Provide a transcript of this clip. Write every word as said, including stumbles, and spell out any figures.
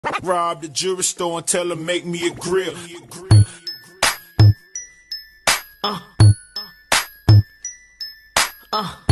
Rob the jewelry store and tell them make me a grill. Uh. Uh.